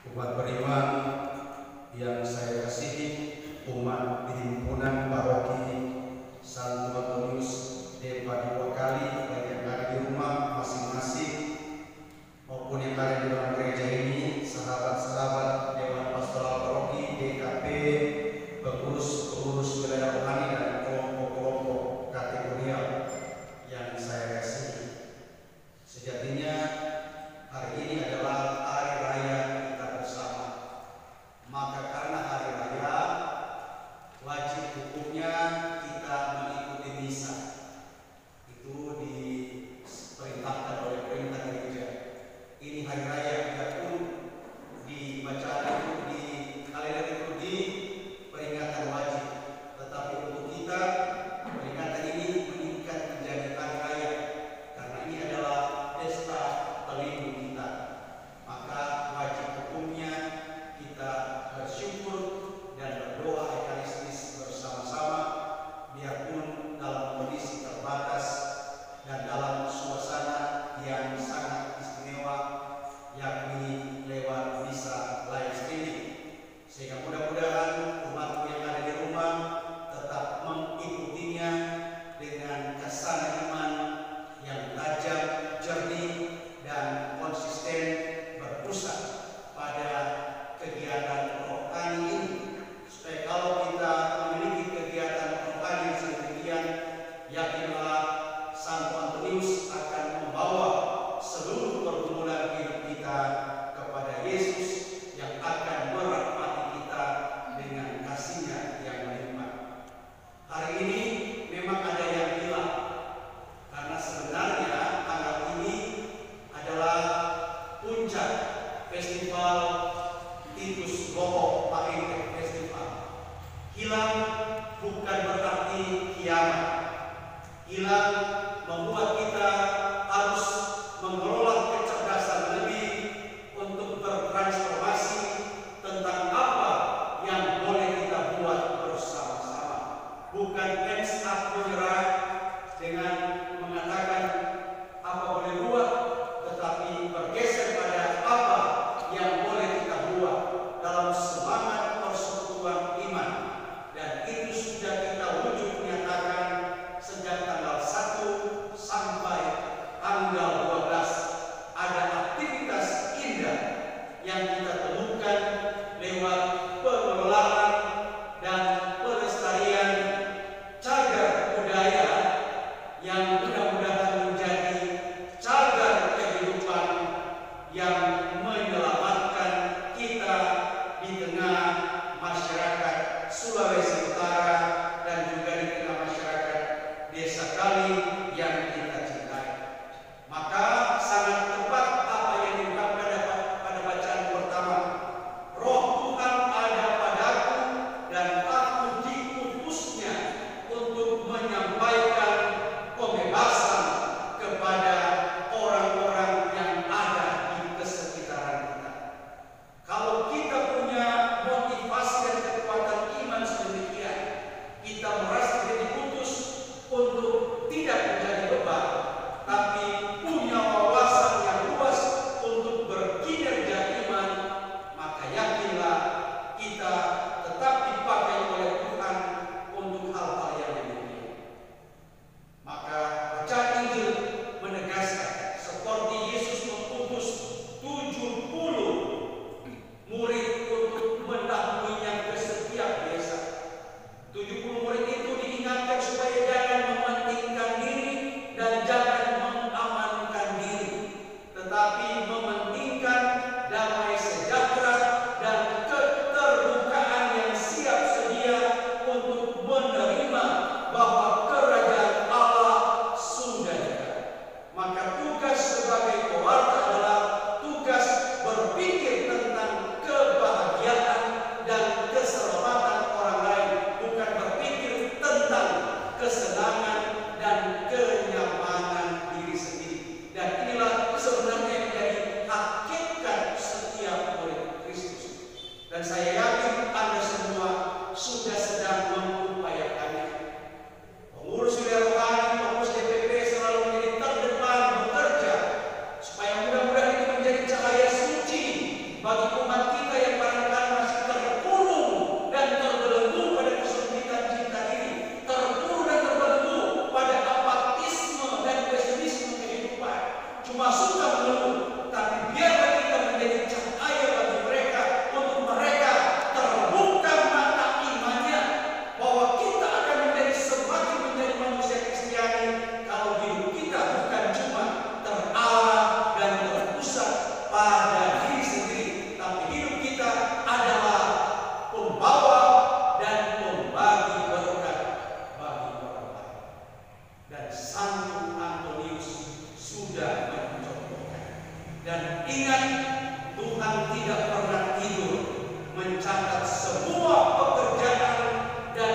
Umat beriman yang saya kasihi, umat di himpunan paroki Santo Antonius de Padua Kali, baik yang ada di rumah masing-masing maupun yang ada di dalam gereja ini, sahabat-sahabat Dewan Pastoral Paroki, DKP, pengurus wilayah rohani dan kelompok-kelompok kategorial yang saya kasihi. Sejatinya hari ini adalah hari raya kita bersama. Maka karena hari raya, wajib hukumnya kita mengikuti misa. Itu diperintahkan oleh perintah gereja. Ini hari raya, biarpun di bacaan itu, di kalender itu, di peringatan wajib. Tetapi untuk kita, peringatan ini meningkat menjadi hari raya. Karena ini adalah pesta pelindung kita. Maka wajib hukumnya kita bersyukur dan berdoa eukaristis bersama-sama, biarpun dalam kondisi terbatas dan dalam suasana yang sangat istimewa, yakni lewat misa live streaming. Sehingga mudah-mudahan umatku yang ada di rumah tetap mengikutinya dengan kesana iman yang tajam, jernih, dan konsisten berpusat pada kegiatan rohani ini. Supaya kalau kita memiliki kegiatan rohani yang sedemikian, yakinlah Santo Antonius akan membawa seluruh pergumulan hidup kita kepada Yesus yang akan merahmati kita dengan kasih-Nya yang melimpah. Hari ini memang ada yang hilang, karena sebenarnya tanggal ini adalah puncak festival Titus Goho Paintek Festival. Hilang bukan berarti kiamat. Hilang membuat kita harus mengelola kecerdasan lebih untuk bertransformasi tentang apa yang boleh kita buat bersama-sama. Bukan hands up menyerah dengan mengatakan apa boleh buat, tetapi bergeser pada apa yang boleh kita buat dalam semangat persekutuan iman. Dan itu sudah kita wujud nyatakan sejak tanggal 1 sampai tanggal 12. Ada aktivitas indah yang kita temukan lewat pengelolaan dan pelestarian cagar budaya yang mudah-mudahan menjadi cagar kehidupan yang menyelamatkan kita di tengah masyarakat Sulawesi Utara dan juga di tengah masyarakat Desa Kali yang kita cintai. Maka sangat tepat apa yang diungkapkan pada bacaan pertama. Roh Tuhan ada padaku dan aku diutusnya untuk menyampaikan pembebasan kepada orang-orang yang ada di kesekitaran kita. Kalau kita punya motivasi dan kekuatan iman sedemikian, kita merasa diutus untuk tidak menjadi beban, tapi punya wawasan yang luas untuk berkinerja iman, maka yakinlah kita tetap dipakai oleh Tuhan untuk hal-hal yang demikian. Maka bacaan Injil menegaskan seperti Yesus mengutus 70 murid untuk mendahulunya ke setiap desa. 70 murid itu diingatkan supaya jangan mementingkan diri dan jangan mengamankan diri, tetapi mementingkan damai sejahtera dan keterbukaan yang siap sedia untuk menerima bahwa kerajaan Allah sudah dekat. Maka tugas sebagai pewarta adalah tugas berpikir tentang kebahagiaan dan keselamatan orang lain, bukan berpikir tentang kesenangan dan kenyamanan diri sendiri. Dan inilah sebenarnya yang menjadi hakikat setiap murid Kristus. Dan saya yakin Anda semua sudah sedang mengupayakannya. Pengurus wilayah rohani, pengurus DPP selalu menjadi terdepan bekerja supaya mudah-mudahan itu menjadi cahaya suci bagi umat kita tidak pernah tidur mencatat semua pekerjaan dan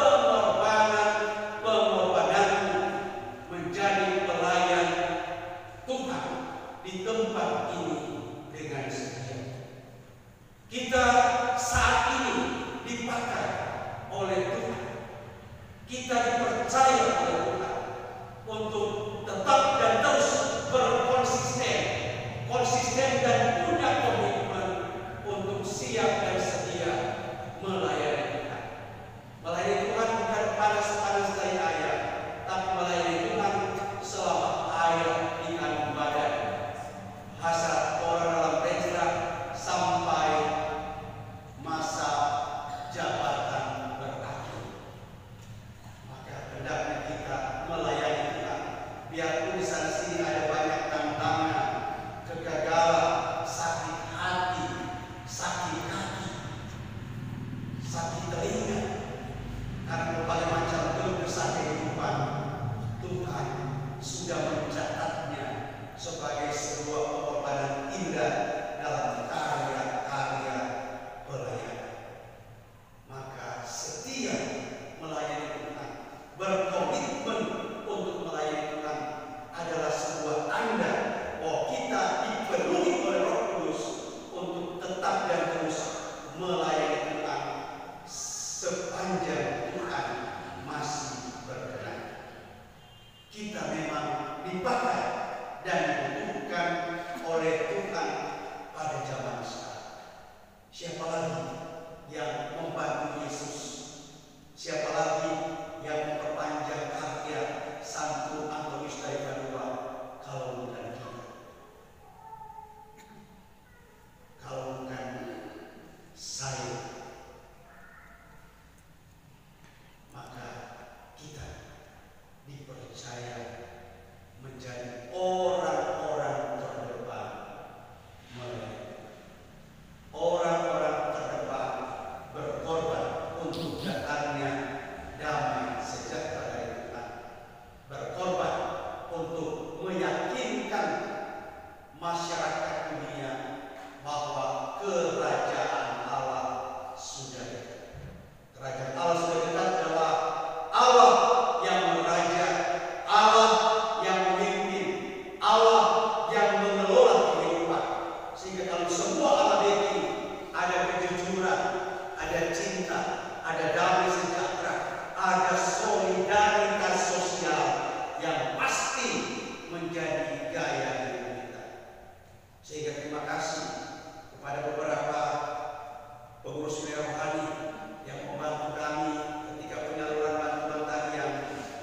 pengorbananmu menjadi pelayan Tuhan di tempat ini dengan setia. Kita saat ini dipakai oleh Tuhan. Kita dipercaya oleh Tuhan untuk tetap dan terus konsisten dan punya komitmen untuk siap dan setia melayani Tuhan. Melayani Tuhan bukan panas-panas dari ayam, tapi melayani Tuhan selama air di kandung badan. Hasrat orang dalam pesta sampai masa jabatan berakhir. Maka hendaknya kita melayani Tuhan. Biarpun di sana sini ada banyak tantangan, kegagalan, sakit hati, sakit kaki, sakit telinga, karena berbagai macam keluh kesah kehidupan, Tuhan sudah mencatatnya sebagai sebuah pengorbanan indah dalam karya-karya pelayanan. Maka setia melayani Tuhan, berkomitmen untuk melayani Tuhan adalah sebuah tanda bahwa kita dipenuhi oleh Roh Kudus untuk tetap dan terus melayani Tuhan sepanjang Tuhan masih berkenan. Kita memang dipakai dan dibutuhkan oleh Tuhan pada zaman sekarang. Siapa lagi yang membantu Yesus? Siapa lagi yang memperpanjang karya Santo Antonius dari Padua kalau bukan kita? Kalau bukan saya, maka kita dipercaya menjadi orang-orang terdepan orang-orang terdepan berkorban untuk datangnya damai sejahtera dari Tuhan, berkorban untuk meyakinkan masyarakat dunia bahwa kerajaan Allah sudah dekat. Kerajaan Allah sudah dekat adalah Allah yang meraja, Allah yang memimpin, Allah yang mengelola kehidupan. Sehingga kalau semua Allah bagi, ada kejujuran, ada cinta, ada damai sejahtera, ada solidaritas sosial yang pasti menjadi gaya hidup kita. Sehingga terima kasih kepada beberapa pengurus wilayah rohani yang membantu kami ketika penyaluran bantuan tadi yang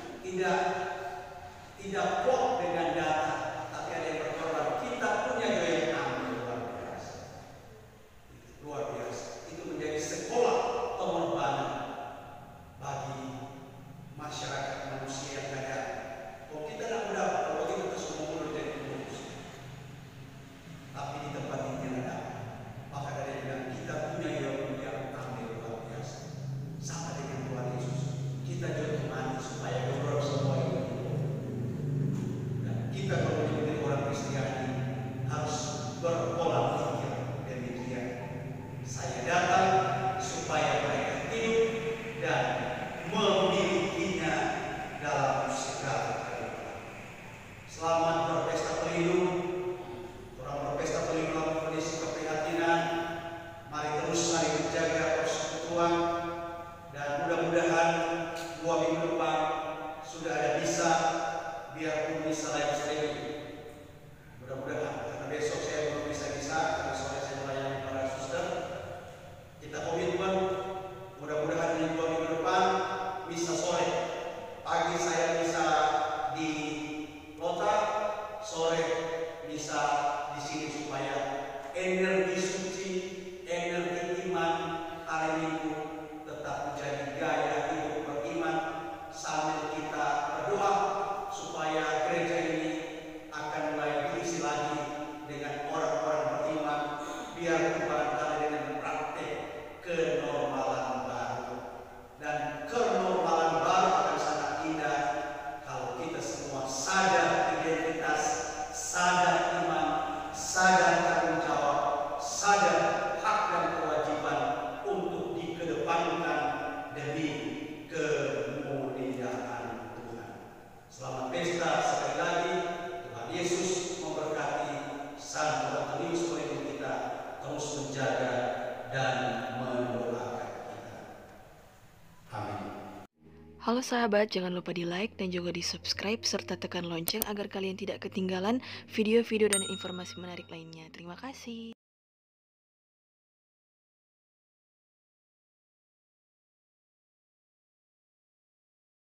tidak plot dengan data, tapi ada yang berkorban. Kita punya gaya amal luar biasa. Luar biasa. Itu menjadi sekolah pengorbanan bagi masyarakat manusia yang ada. Kalau kita tidak mendapat, kalau kita semua mulai jadi pengurus, tapi di tempat ini ada. Maka dari yang kita punya yang ambil luar biasa, sama dengan Tuhan Yesus. Kita juga mati supaya beberapa semua ini. Dan kita kalau menjadi orang Kristiani harus berpola pikir demikian. Saya datang supaya mereka hidup dan memilikinya dalam segala kehidupan. Selamat berpesta pelindung. Orang berpesta pelindung dalam kondisi keprihatinan. Mari terus menjaga persekutuan dan mudah-mudahan 2 minggu depan sudah ada misa, biarpun misa live streaming. Mudah-mudahan, karena besok saya belum bisa karena sore saya melayani para suster. Kita komitmen, mudah-mudahan di 2 minggu depan misa sore. Pagi saya bisa di Lota, sore bisa di sini supaya energi suci, energi iman hari Minggu tetap menjadi gaya hidup beriman sambil kita berdoa supaya gereja ini akan mulai diisi lagi dengan orang-orang beriman, biar barangkali dengan praktek kenormalan baru. Dan kenormalan baru akan sangat indah kalau kita semua sadar identitas, sadar iman, sadar tanggung jawab, sadar menjaga dan mendoakan kita. Amin. Halo sahabat, jangan lupa di like dan juga di subscribe serta tekan lonceng agar kalian tidak ketinggalan video-video dan informasi menarik lainnya. Terima kasih.